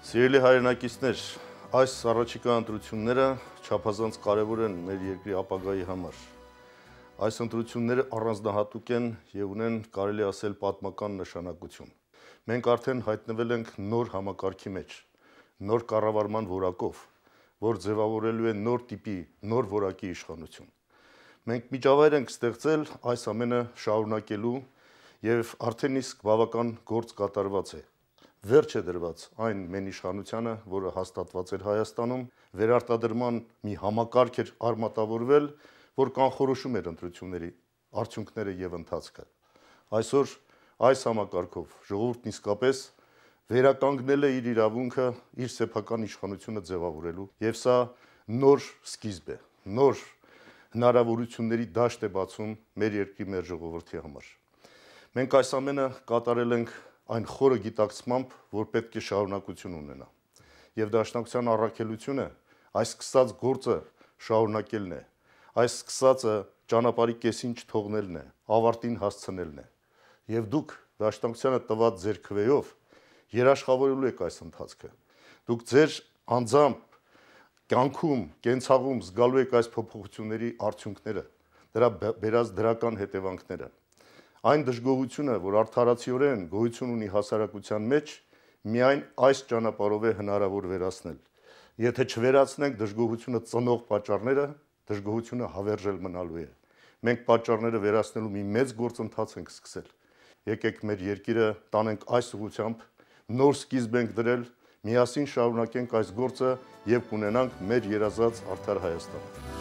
Սիրելի հայրենակիցներ, այս առաջիկա ընտրությունները չափազանց կարևոր են մեր երկրի ապագայի համար։ Այս ընտրությունները առանձնահատուկ են եւ ունեն, կարելի ասել, պատմական նշանակություն։ Մենք արդեն հայտնվել ենք նոր համակարգի մեջ, նոր կառավարման որակով, որ ձևավորելու է նոր տիպի, նոր որակի իշխանություն։ Մենք միջավայր ենք ստեղծել այս ամենը շարունակելու եւ արդեն իսկ բավական գործ կատարված է։ Վերջ է դրված այն մեն իշխանությանը, որը հաստատված էր Հայաստանում, վերարտադրման մի համակարգ էր արմատավորվել, որ կանխորոշում էր ընտրությունների արդյունքները եւ ընթացքը։ Այսօր այս համակարգով ժողովուրդն իսկապես վերականգնել է իր իրավունքը, իր սեփական իշխանությունը ձևավորելու, եւ սա նոր սկիզբ է, նոր հնարավորությունների դաշտ է բացում մեր երկրի, մեր ժողովրդի համար։ Մենք այս ամենը կատարել ենք այն խորը գիտակցմամբ, որ պետք է շարունակություն ունենա։ Եվ դաշնակցության առաքելությունը այս սկսած գործը շարունակելն է, այս սկսածը ճանապարհի կեսին չթողնելն է, ավարտին հասցնելն է։ Եվ դուք դաշնակցությանը տված ձեր քվեով երաշխավորելու եք այս ընթացքը։ Դուք ձեր անձամբ կյանքում, կենցաղում զգալու եք այս փոփոխությունների արդյունքները, դրա բերած դրական հետևանքները։ Այն դժգոհությունը, որ արդարացիորեն գոյություն ունի հասարակության մեջ, միայն այս ճանապարհով է հնարավոր վերացնել։ Եթե չվերացնենք դժգոհությունը ծնող պատճառները, դժգոհությունը հավերժել մնալու է։ Մենք պատճառները վերացնելու մի մեծ գործընթաց ենք սկսել։ Եկեք մեր երկիրը տանենք այս ուղղությամբ, նոր սկիզբ ենք դրել, միասին շարունակենք այս գործը եւ կունենանք մեր երազած արդար Հայաստանը։